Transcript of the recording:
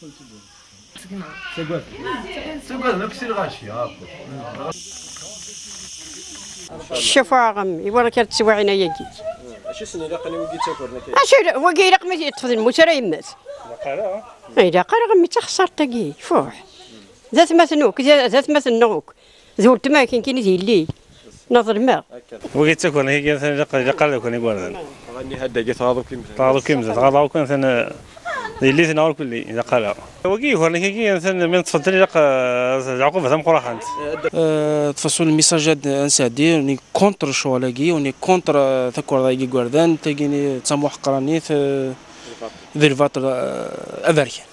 الشفاعة غمي ولا كانت تسوى عناية كي. اش سنة لا قني وقيت تاكل كي. اش وكي رقم يطفي الموت راه يمات. لا قرا غمي تخسر تاكي فوح. ذات مثنوك ذات مثنوك. زولت ما كاين يلي. نظر ما. وقيت تاكل هي قال كان يقول. غني هدا جيت غاضو كيمز. غاضو كيمز غاضو كان ثنا اللي ثنا كل إذا قال. وقيف ولا هي ثنا من تفضل يعقوب ثم قراحنت. تفصل الميساجات انسادي ني كونتر شوالاكي وني كونتر ثكور ضايقي قردان تاكيني تسامح قراني ذي الفاتر افاركي